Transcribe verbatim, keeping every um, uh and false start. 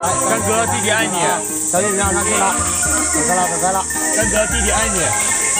干哥，弟弟爱你。 小姐姐让上去了，走开了，走开了。 干哥，弟弟爱你。